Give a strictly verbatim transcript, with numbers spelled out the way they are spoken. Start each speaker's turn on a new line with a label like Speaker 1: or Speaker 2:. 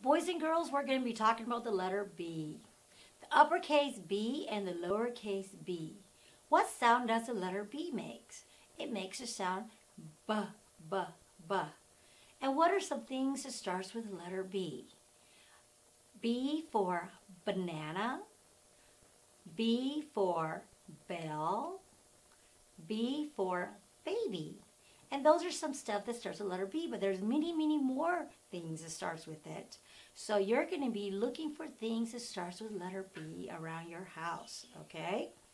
Speaker 1: Boys and girls, we're going to be talking about the letter B. The uppercase B and the lowercase b. What sound does the letter B make? It makes a sound B, B, B. And what are some things that starts with the letter B? B for banana, B for bell, B for baby. And those are some stuff that starts with the letter B, but there's many, many more things that starts with it. So you're going to be looking for things that starts with letter B around your house, okay?